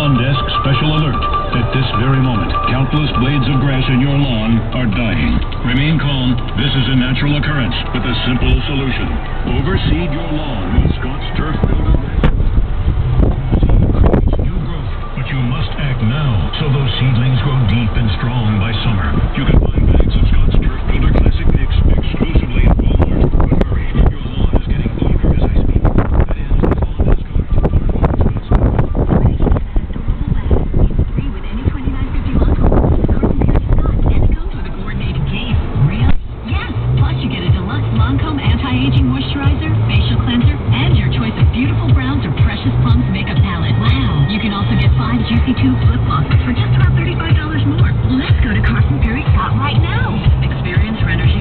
On desk special alert. At this very moment, countless blades of grass in your lawn are dying. Remain calm. This is a natural occurrence with a simple solution. Overseed your lawn with Scott's Turf Builder grass. New growth, but you must act now so those seedlings grow deep and strong by summer. You can find bags of Scott's Turf Builder Classic Mix exclusively at Walmart. But hurry, your lawn is getting older as I speak. That is, as lawn is covered. Lancome anti-aging moisturizer, facial cleanser, and your choice of beautiful browns or precious plums makeup palette. Wow! You can also get 5 juicy tube flip flops for just about $35 more. Let's go to Carson Pirie Scott right now. Experience renders